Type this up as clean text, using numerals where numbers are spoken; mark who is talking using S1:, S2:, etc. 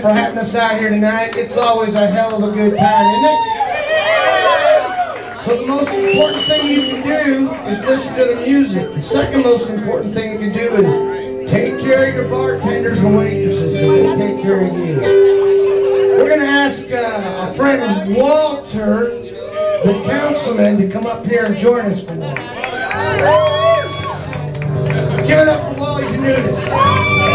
S1: for having us out here tonight. It's always a hell of a good time, isn't it? So the most important thing you can do is listen to the music. The second most important thing you can do is take care of your bartenders and waitresses, because they take care of you. We're going to ask our friend Walter, the councilman, to come up here and join us for one. Give it up for Walter Genutis.